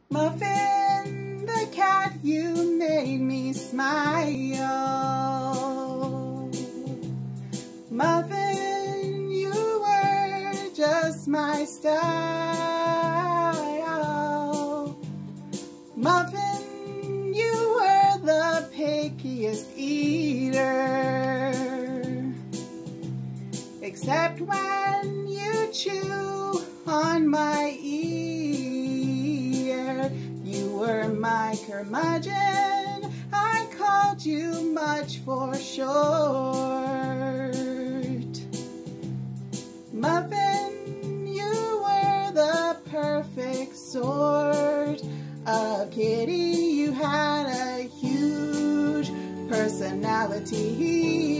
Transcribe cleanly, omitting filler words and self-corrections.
Muffin, the cat, you made me smile. Muffin, you were just my style. Muffin, you were the pickiest eater. Except when you chew on my ear. You were my curmudgeon, I called you Mudge for short. Muffin, you were the perfect sort of kitty. You had a huge personality.